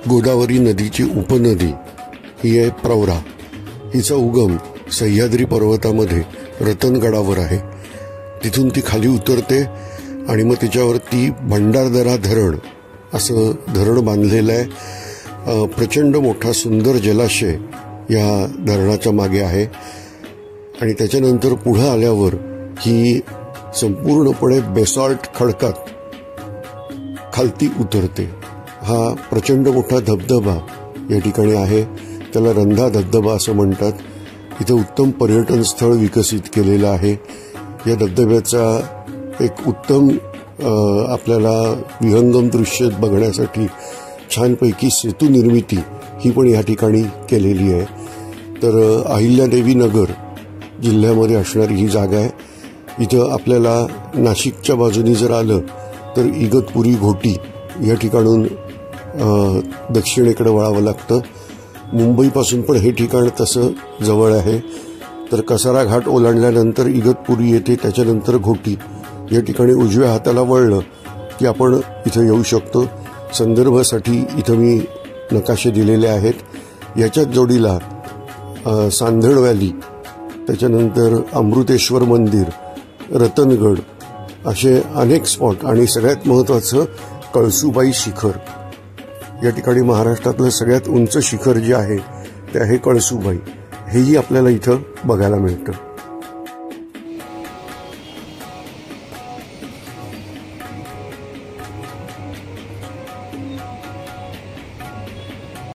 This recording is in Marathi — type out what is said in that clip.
गोदावरी नदीची उपनदी ही आहे प्रवरा। हिचा उगम सह्याद्री पर्वतामध्ये रतनगडावर आहे। तिथून ती खाली उतरते आणि मग तिच्यावरती भंडारदरा धरण असं धरण बांधलेलं आहे। प्रचंड मोठा सुंदर जलाशय या धरणाच्या मागे आहे आणि त्याच्यानंतर पुढे आल्यावर ही संपूर्णपणे बेसॉल्ट खडकात खालती उतरते। हा प्रचंड मोठा धबधबा या ठिकाणी आहे, त्याला रंधा धबधबा असं म्हणतात। इथं उत्तम पर्यटन स्थळ विकसित केलेलं आहे। या धबधब्याचा एक उत्तम आपल्याला विहंगम दृश्य बघण्यासाठी छानपैकी सेतू निर्मिती ही पण या ठिकाणी केलेली आहे। तर अहिल्यादेवी नगर जिल्ह्यामध्ये असणारी ही जागा आहे। इथं आपल्याला नाशिकच्या बाजूनी जर आलं तर इगतपुरी घोटी या ठिकाणून दक्षिणेकडे वळावं लागतं। मुंबईपासून पण हे ठिकाण तसं जवळ आहे। तर कसारा घाट ओलांडल्यानंतर इगतपुरी येते, त्याच्यानंतर घोटी। या ठिकाणी उजव्या हाताला वळलं की आपण इथं येऊ शकतो। संदर्भासाठी इथं मी नकाशे दिलेले आहेत। याच्याच जोडीला सांधळ व्हॅली, त्याच्यानंतर अमृतेश्वर मंदिर, रतनगड असे अनेक स्पॉट आणि सगळ्यात महत्त्वाचं कळसूबाई शिखर। या ठिकाणी महाराष्ट्रातलं सगळ्यात उंच शिखर जे आहे ते आहे कळसूबाई। हेही आपल्याला इथं बघायला मिळतं।